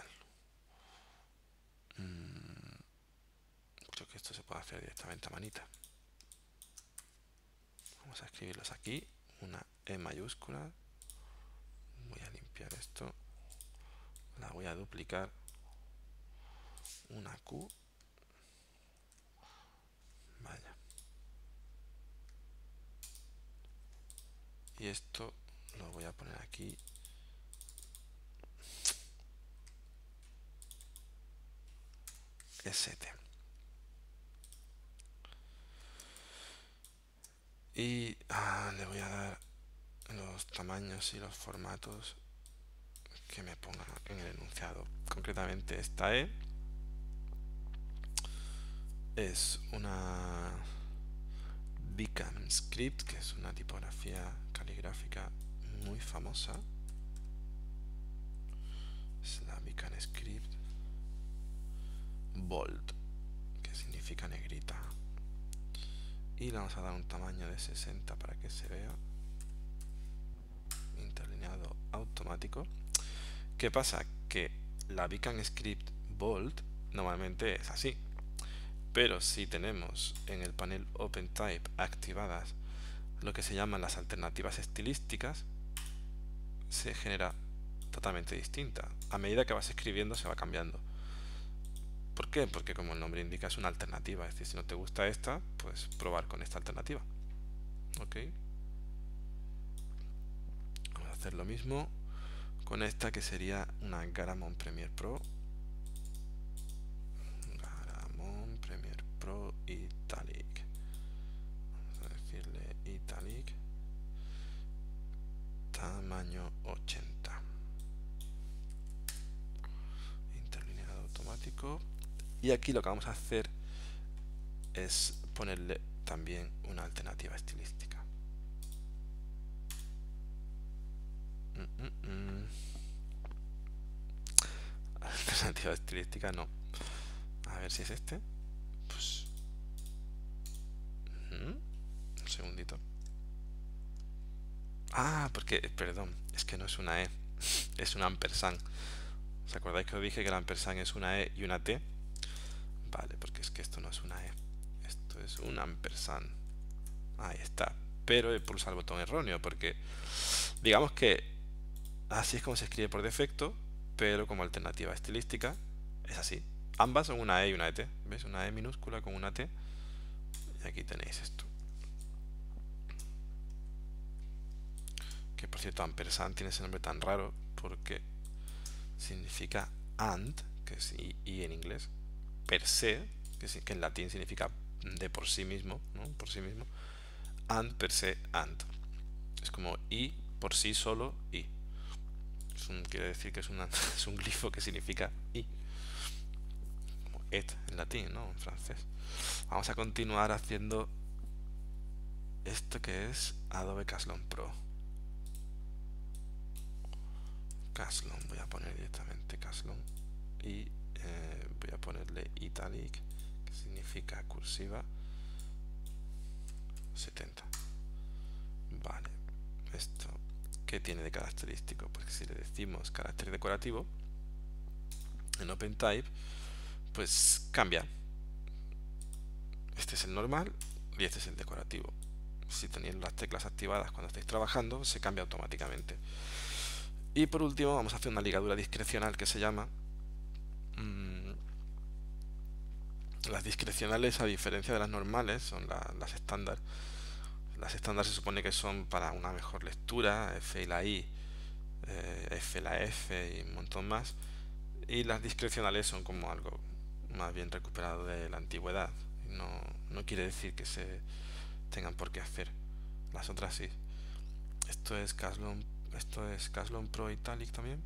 Creo que esto se puede hacer directamente a manita. Vamos a escribirlos aquí. Una E mayúscula. Voy a limpiar esto. La voy a duplicar. Una Q. Vaya. Y esto lo voy a poner aquí. ST. Y le voy a dar los tamaños y los formatos que me ponga en el enunciado. Concretamente esta E es una Beacon Script, que es una tipografía caligráfica muy famosa. Es la Beacon Script Bold, que significa negrita. Y le vamos a dar un tamaño de 60 para que se vea. Interlineado automático. ¿Qué pasa? Que la Beacon Script Bold normalmente es así. Pero si tenemos en el panel OpenType activadas lo que se llaman las alternativas estilísticas, se genera totalmente distinta. A medida que vas escribiendo se va cambiando. ¿Por qué? Porque como el nombre indica es una alternativa. Es decir, si no te gusta esta, pues probar con esta alternativa. ¿Ok? Vamos a hacer lo mismo con esta, que sería una Garamond Premiere Pro. Garamond Premiere Pro Italic. Vamos a decirle Italic. Tamaño 80. Interlineado automático. Y aquí lo que vamos a hacer es ponerle también una alternativa estilística. Alternativa estilística no. A ver si es este. Pues un segundito. Porque, perdón, es que no es una E, es un ampersand. ¿Os acordáis que os dije que el ampersand es una E y una T? Vale, porque es que esto no es una E, esto es un ampersand. Ahí está. Pero he pulsado el botón erróneo, porque digamos que así es como se escribe por defecto, pero como alternativa estilística es así. Ambas son una E y una T. ¿Veis? Una E minúscula con una T. Y aquí tenéis esto. Que por cierto, ampersand tiene ese nombre tan raro porque significa and, que es y en inglés, per se, que en latín significa de por sí mismo, ¿no? Por sí mismo, and per se and. Es como y por sí solo y. Quiere decir que es un glifo que significa y. Como et en latín, ¿no? En francés. Vamos a continuar haciendo esto, que es Adobe Caslon Pro. Caslon, voy a poner directamente Caslon y voy a ponerle Italic, que significa cursiva, 70. Vale, esto, ¿qué tiene de característico? Pues que si le decimos carácter decorativo en OpenType, pues cambia. Este es el normal y este es el decorativo. Si tenéis las teclas activadas cuando estáis trabajando, se cambia automáticamente. Y por último vamos a hacer una ligadura discrecional que se llama. Las discrecionales, a diferencia de las normales, son las estándar. Las estándar se supone que son para una mejor lectura, F y la I, F la F y un montón más. Y las discrecionales son como algo más bien recuperado de la antigüedad. No, no quiere decir que se tengan por qué hacer. Las otras sí. Esto es Caslon Pro Italic también.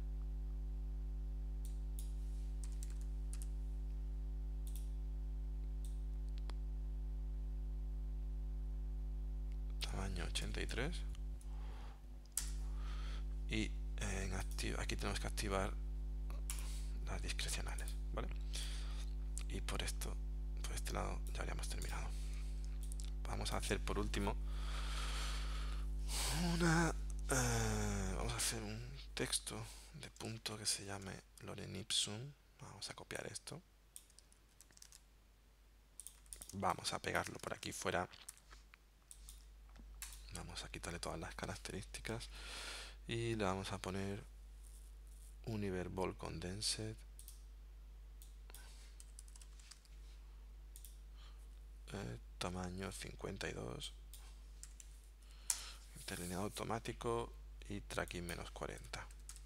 Tamaño 83. Y aquí tenemos que activar las discrecionales, ¿vale? Y por este lado ya habríamos terminado. Vamos a hacer por último vamos a hacer un texto de punto que se llame Lorem Ipsum. Vamos a copiar esto. Vamos a pegarlo por aquí fuera. Vamos a quitarle todas las características y le vamos a poner Univerball Condensed, tamaño 52, interlineado automático y tracking -40.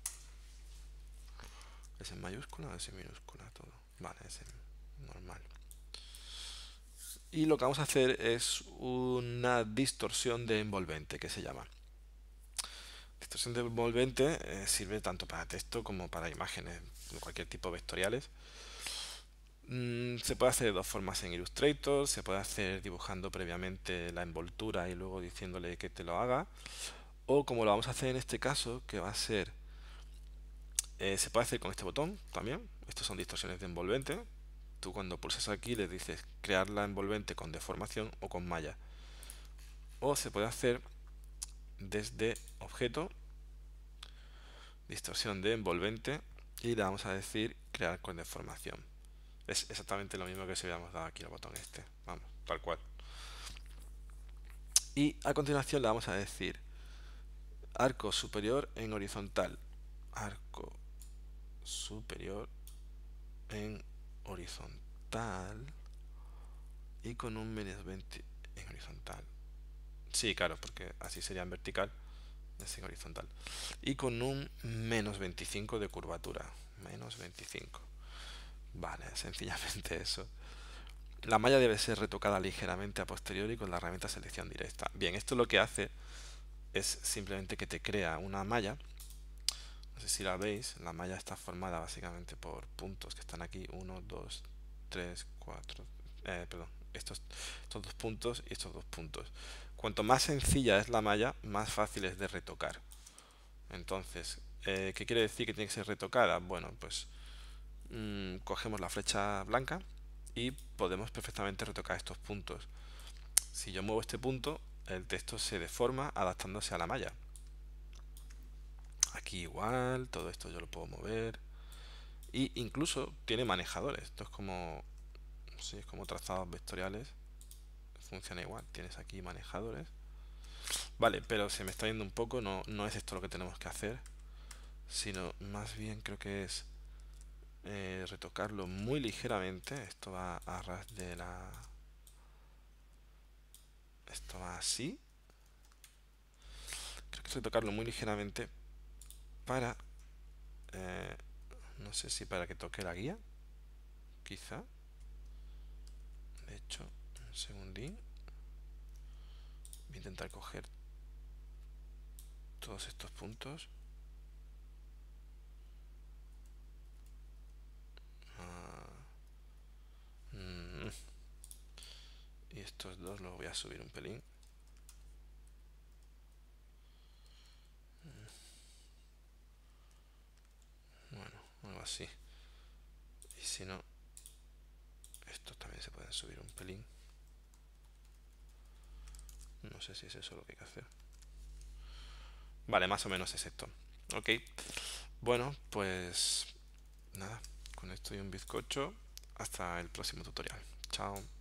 ¿Es en mayúscula o es en minúscula todo? Vale, es en normal. Y lo que vamos a hacer es una distorsión de envolvente, que se llama. Distorsión de envolvente sirve tanto para texto como para imágenes de cualquier tipo vectoriales. Se puede hacer de dos formas en Illustrator, se puede hacer dibujando previamente la envoltura y luego diciéndole que te lo haga, o como lo vamos a hacer en este caso, que va a ser, se puede hacer con este botón también. Estos son distorsiones de envolvente. Tú cuando pulsas aquí le dices crear la envolvente con deformación o con malla, o se puede hacer desde objeto, distorsión de envolvente, y le vamos a decir crear con deformación. Es exactamente lo mismo que si hubiéramos dado aquí el botón este, vamos, tal cual. Y a continuación le vamos a decir arco superior en horizontal, arco superior en horizontal y con un -20 en horizontal. Sí, claro, porque así sería en vertical, es en horizontal. Y con un -25 de curvatura, -25. Vale, sencillamente eso. La malla debe ser retocada ligeramente a posteriori con la herramienta selección directa. Bien, esto lo que hace es simplemente que te crea una malla. No sé si la veis, la malla está formada básicamente por puntos que están aquí, 1, 2, 3, 4, perdón, estos dos puntos y estos dos puntos. Cuanto más sencilla es la malla, más fácil es de retocar. Entonces, ¿qué quiere decir que tiene que ser retocada? Bueno, pues cogemos la flecha blanca y podemos perfectamente retocar estos puntos. Si yo muevo este punto, el texto se deforma adaptándose a la malla. Aquí igual, todo esto yo lo puedo mover. Y incluso tiene manejadores. Esto es como, sí, es como trazados vectoriales. Funciona igual. Tienes aquí manejadores. Vale, pero se me está yendo un poco. No, no es esto lo que tenemos que hacer. Sino más bien creo que es retocarlo muy ligeramente. Esto va a ras de la... Esto va así. Creo que es retocarlo muy ligeramente para... no sé si para que toque la guía. Quizá. De hecho, un segundín. Voy a intentar coger todos estos puntos. Y estos dos los voy a subir un pelín. Bueno, algo así. Y si no, estos también se pueden subir un pelín. No sé si es eso lo que hay que hacer. Vale, más o menos es esto. Ok. Bueno, pues nada. Con esto y un bizcocho. Hasta el próximo tutorial. Chao.